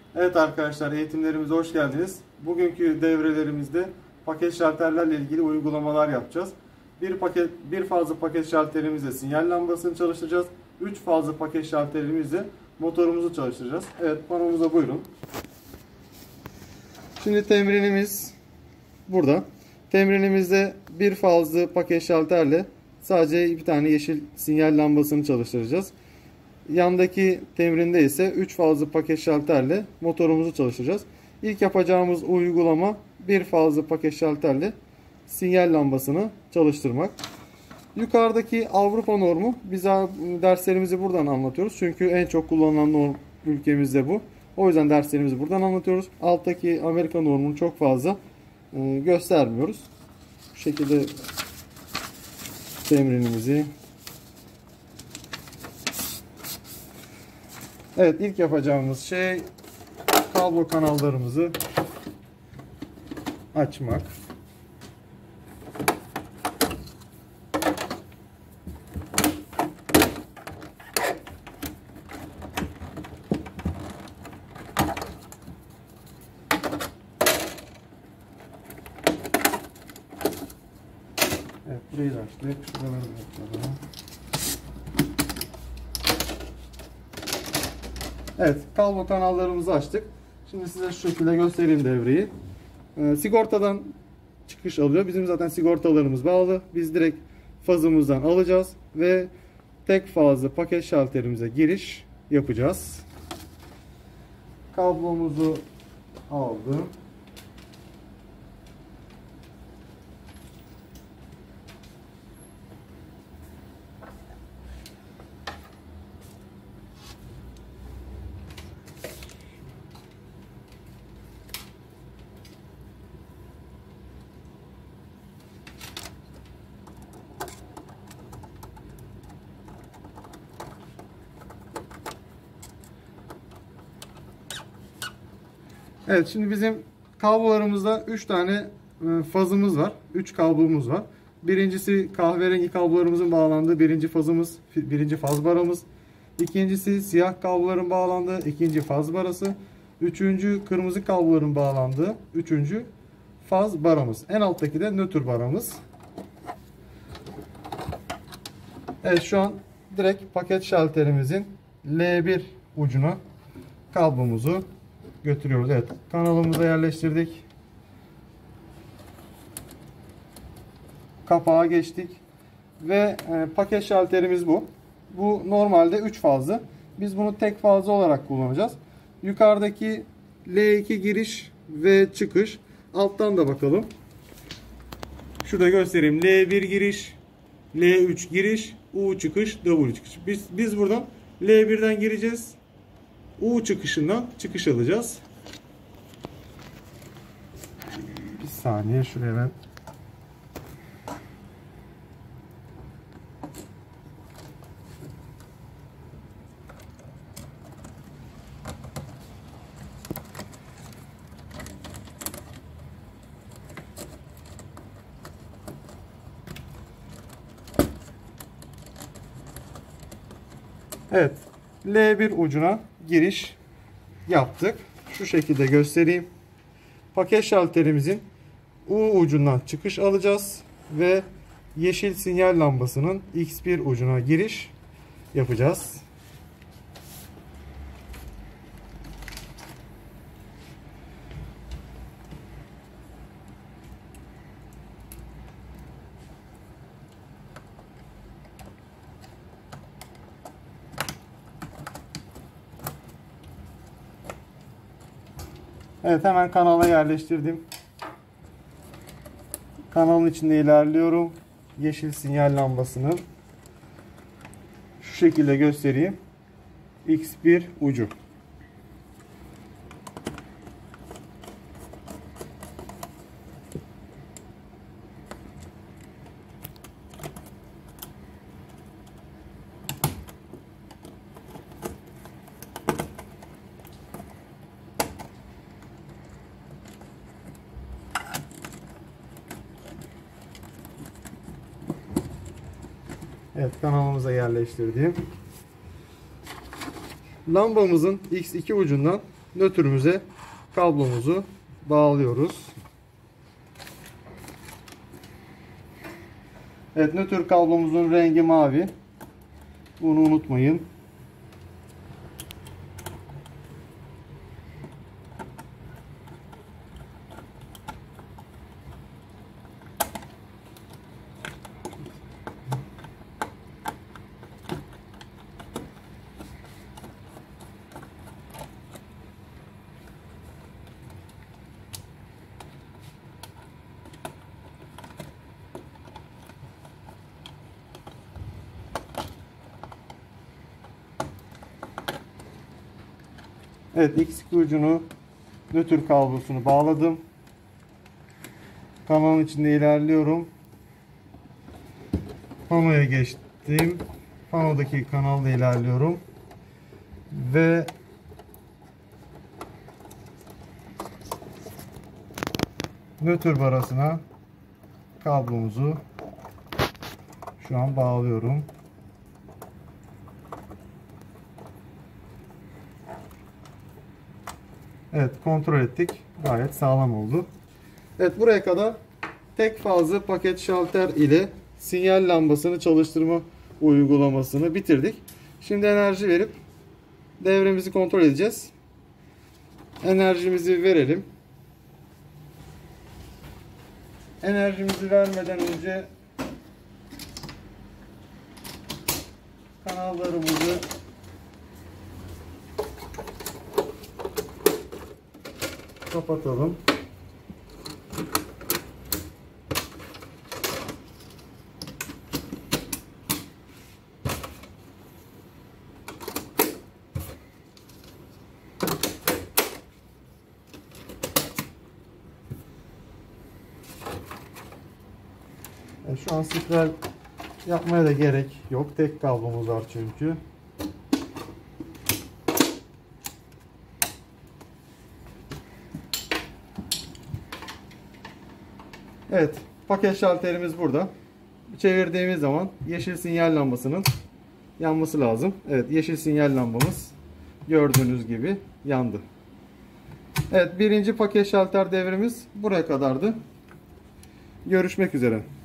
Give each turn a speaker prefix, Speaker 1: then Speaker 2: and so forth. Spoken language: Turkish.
Speaker 1: Evet arkadaşlar, eğitimlerimize hoş geldiniz. Bugünkü devrelerimizde paket şalterlerle ilgili uygulamalar yapacağız. Bir fazla paket şalterimizle sinyal lambasını çalıştıracağız. 3 fazla paket şalterimizle motorumuzu çalıştıracağız. Evet, panomuza buyurun. Şimdi temrinimiz burada. Temrinimizde bir fazla paket şalterle sadece bir tane yeşil sinyal lambasını çalıştıracağız. Yandaki temrinde ise 3 fazlı paket şalterle motorumuzu çalıştıracağız. İlk yapacağımız uygulama bir fazlı paket şalterle sinyal lambasını çalıştırmak. Yukarıdaki Avrupa normu, biz derslerimizi buradan anlatıyoruz. Çünkü en çok kullanılan norm ülkemizde bu. O yüzden derslerimizi buradan anlatıyoruz. Alttaki Amerika normunu çok fazla göstermiyoruz. Bu şekilde temrinimizi. Evet, ilk yapacağımız şey kablo kanallarımızı açmak. Evet, burayı da açtık. Şuraları da açalım. Evet, kablo kanallarımızı açtık. Şimdi size şu şekilde göstereyim devreyi. Sigortadan çıkış alıyor. Bizim zaten sigortalarımız bağlı. Biz direkt fazımızdan alacağız ve tek fazlı paket şalterimize giriş yapacağız. Kablomuzu aldım. Evet, şimdi bizim kablolarımızda 3 tane fazımız var. 3 kablomuz var. Birincisi kahverengi kablolarımızın bağlandığı birinci faz baramız. İkincisi siyah kabloların bağlandığı ikinci faz barası. Üçüncü kırmızı kabloların bağlandığı üçüncü faz baramız. En alttaki de nötr baramız. Evet, şu an direkt paket şalterimizin L1 ucuna kablomuzu götürüyoruz. Evet, kanalımıza yerleştirdik. Kapağa geçtik. Ve paket şalterimiz bu. Bu normalde 3 fazlı. Biz bunu tek fazlı olarak kullanacağız. Yukarıdaki L2 giriş ve çıkış. Alttan da bakalım. Şurada göstereyim. L1 giriş, L3 giriş, U çıkış, W çıkış. Biz buradan L1'den gireceğiz. U çıkışından çıkış alacağız. Bir saniye, şuraya ben. Evet, L1 ucuna giriş yaptık. Şu şekilde göstereyim. Paket şalterimizin U ucundan çıkış alacağız ve yeşil sinyal lambasının X1 ucuna giriş yapacağız. Evet, hemen kanala yerleştirdim. Kanalın içinde ilerliyorum. Yeşil sinyal lambasının şu şekilde göstereyim. X1 ucu. Evet, kanalımıza yerleştirdim. Lambamızın X2 ucundan nötrümüze kablomuzu bağlıyoruz. Evet, nötr kablomuzun rengi mavi. Bunu unutmayın. Evet, X2 ucunu nötr kablosunu bağladım. Kanalın içinde ilerliyorum. Panoya geçtim. Panodaki kanalda ilerliyorum. Ve nötr barasına kablomuzu şu an bağlıyorum. Evet, kontrol ettik. Gayet sağlam oldu. Evet, buraya kadar tek fazlı paket şalter ile sinyal lambasını çalıştırma uygulamasını bitirdik. Şimdi enerji verip devremizi kontrol edeceğiz. Enerjimizi verelim. Enerjimizi vermeden önce kanallarımızı kapatalım. Şu an spiral yapmaya da gerek yok. Tek kablomuz var çünkü. Evet, paket şalterimiz burada. Çevirdiğimiz zaman yeşil sinyal lambasının yanması lazım. Evet, yeşil sinyal lambamız gördüğünüz gibi yandı. Evet, birinci paket şalter devrimiz buraya kadardı. Görüşmek üzere.